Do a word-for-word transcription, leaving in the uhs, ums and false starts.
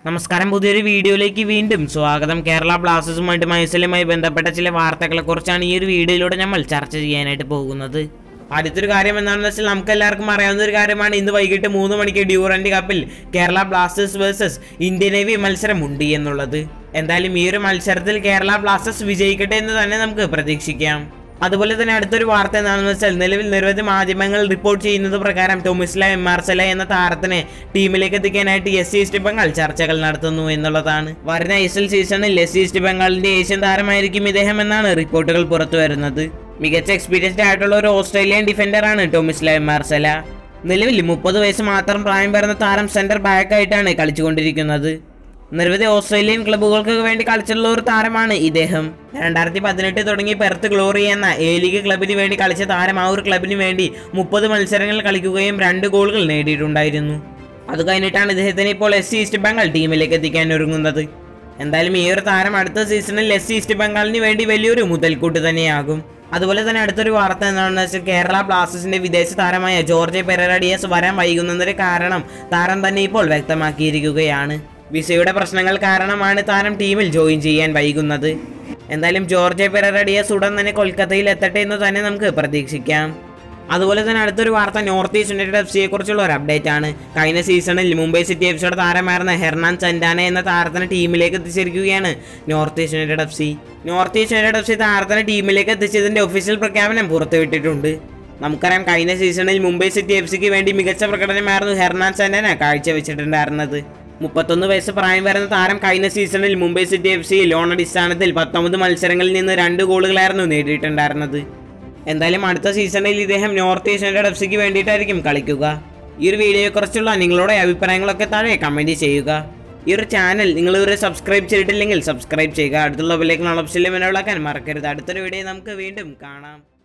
നമസ്കാരം, പുതിയൊരു വീഡിയോയിലേക്ക് വീണ്ടും സ്വാഗതം. കേരള ബ്ലാസ്റ്റേഴ്സുമായിട്ട് മത്സരവുമായി ബന്ധപ്പെട്ട ചില വാർത്തകളെ കുറിച്ചാണ് ഈ ഒരു വീഡിയോയിലൂടെ നമ്മൾ ചർച്ച ചെയ്യാനായിട്ട് പോകുന്നത്. ആദ്യത്തെ ഒരു കാര്യം എന്താണെന്ന് വെച്ചാൽ നമുക്ക് എല്ലാവർക്കും അറിയാവുന്ന ഒരു കാര്യമാണ്, ഇന്ന് വൈകിട്ട് മൂന്ന് മണിക്ക് ഡ്യൂറന്റ് കപ്പിൽ Kerala Blasters versus Indian Navy മത്സരമുണ്ട് എന്നുള്ളത്. എന്തായാലും ഈ ഒരു മത്സരത്തിൽ കേരള ബ്ലാസ്റ്റേഴ്സ് വിജയിക്കട്ടെ എന്ന് തന്നെ നമുക്ക് പ്രതീക്ഷിക്കാം. അതുപോലെ തന്നെ അടുത്തൊരു വാർത്ത എന്താണെന്ന് വെച്ചാൽ, നിലവിൽ നിരവധി മാധ്യമങ്ങൾ റിപ്പോർട്ട് ചെയ്യുന്നത് പ്രകാരം ടോമിസ്ല എംആർസെല എന്ന താരത്തിനെ ടീമിലേക്ക് എത്തിക്കാനായിട്ട് എസ് ഈസ്റ്റ് ബംഗാൾ ചർച്ചകൾ നടത്തുന്നു എന്നുള്ളതാണ്. വരുന്ന ഐ എസ് എൽ സീസണിൽ എസ് ഈസ്റ്റ് ബംഗാളിന്റെ ഏഷ്യൻ താരമായിരിക്കും ഇദ്ദേഹം എന്നാണ് റിപ്പോർട്ടുകൾ പുറത്തു വരുന്നത്. മികച്ച എക്സ്പീരിയൻസ്ഡ് ആയിട്ടുള്ള ഒരു ഓസ്ട്രേലിയൻ ഡിഫൻഡറാണ് ടോമിസ്ല എംആർസെല. നിലവിൽ മുപ്പത് വയസ്സ് മാത്രം പ്രായം വരുന്ന താരം സെന്റർ ബാക്ക് ആയിട്ടാണ് കളിച്ചുകൊണ്ടിരിക്കുന്നത്. നിരവധി ഓസ്ട്രേലിയൻ ക്ലബ്ബുകൾക്ക് വേണ്ടി കളിച്ചിട്ടുള്ള ഒരു താരമാണ് ഇദ്ദേഹം. രണ്ടായിരത്തി പതിനെട്ട് തുടങ്ങി പെർത്ത് ഗ്ലോറി എന്ന എ ലീഗ് ക്ലബിന് വേണ്ടി കളിച്ച താരം ആ ഒരു ക്ലബിന് വേണ്ടി മുപ്പത് മത്സരങ്ങൾ കളിക്കുകയും രണ്ട് ഗോളുകൾ നേടിയിട്ടുണ്ടായിരുന്നു. അത് കഴിഞ്ഞിട്ടാണ് ഇദ്ദേഹത്തിന് ഇപ്പോൾ എസ് ഈസ്റ്റ് ബംഗാൾ ടീമിലേക്ക് എത്തിക്കാൻ ഒരുങ്ങുന്നത്. എന്തായാലും ഈ ഒരു താരം അടുത്ത സീസണിൽ എസ് ഈസ്റ്റ് ബംഗാളിന് വേണ്ടി വലിയൊരു മുതൽക്കൂട്ട് തന്നെയാകും. അതുപോലെ തന്നെ അടുത്തൊരു വാർത്ത എന്താണെന്ന് വെച്ചാൽ, കേരള ബ്ലാസ്റ്റേഴ്സിന്റെ വിദേശ താരമായ ജോർജ് പെരേര ഡിയാസ് വരാൻ വൈകുന്നതിന്റെ കാരണം താരം തന്നെ ഇപ്പോൾ വ്യക്തമാക്കിയിരിക്കുകയാണ്. വിസയുടെ പ്രശ്നങ്ങൾ കാരണമാണ് താരം ടീമിൽ ജോയിൻ ചെയ്യാൻ വൈകുന്നത്. എന്തായാലും ജോർജ് പെരേര ഡിയാസ് ഉടൻ തന്നെ കൊൽക്കത്തയിൽ എത്തട്ടെ എന്ന് തന്നെ നമുക്ക് പ്രതീക്ഷിക്കാം. അതുപോലെ തന്നെ അടുത്തൊരു വാർത്ത നോർത്ത് ഈസ്റ്റ് യുണൈറ്റഡ് എഫ് സിയെ കുറിച്ചുള്ള ഒരു അപ്ഡേറ്റ് ആണ്. കഴിഞ്ഞ സീസണിൽ മുംബൈ സിറ്റി എഫ് സിയുടെ താരമായിരുന്ന ഹെർനാൻ ചൻഡാനെ എന്ന താരത്തിനെ ടീമിലേക്ക് എത്തിച്ചിരിക്കുകയാണ് North East United F C. North East United F C താരത്തിനെ ടീമിലേക്ക് എത്തിച്ചതിന്റെ ഒഫീഷ്യൽ പ്രഖ്യാപനം പുറത്തുവിട്ടിട്ടുണ്ട്. നമുക്കറിയാം, കഴിഞ്ഞ സീസണിൽ മുംബൈ സിറ്റി എഫ് സിക്ക് വേണ്ടി മികച്ച പ്രകടനമായിരുന്നു ഹെർനാൻ ചൻഡാനെ കാഴ്ചവെച്ചിട്ടുണ്ടായിരുന്നത്. മുപ്പത്തൊന്ന് വയസ്സ് പ്രായം വരുന്ന താരം കഴിഞ്ഞ സീസണിൽ Mumbai City F C loan അടിസ്ഥാനത്തിൽ പത്തൊമ്പത് മത്സരങ്ങളിൽ നിന്ന് രണ്ട് ഗോളുകളായിരുന്നു നേടിയിട്ടുണ്ടായിരുന്നത്. എന്തായാലും അടുത്ത സീസണിൽ ഇദ്ദേഹം നോർത്ത് ഈസ്റ്റ് യുണൈറ്റഡ് എഫ് സിക്ക് വേണ്ടിയിട്ടായിരിക്കും കളിക്കുക. ഈ ഒരു വീഡിയോയെക്കുറിച്ചുള്ള നിങ്ങളുടെ അഭിപ്രായങ്ങളൊക്കെ താഴെ കമൻറ്റ് ചെയ്യുക. ഈ ഒരു ചാനൽ നിങ്ങൾ ഇതുവരെ സബ്സ്ക്രൈബ് ചെയ്തിട്ടില്ലെങ്കിൽ സബ്സ്ക്രൈബ് ചെയ്യുക. അടുത്തുള്ള ബെല്ലൈക്കൺ ഓപ്ഷനിൽ വിളക്കാൻ മറക്കരുത്. അടുത്തൊരു വീഡിയോ നമുക്ക് വീണ്ടും കാണാം.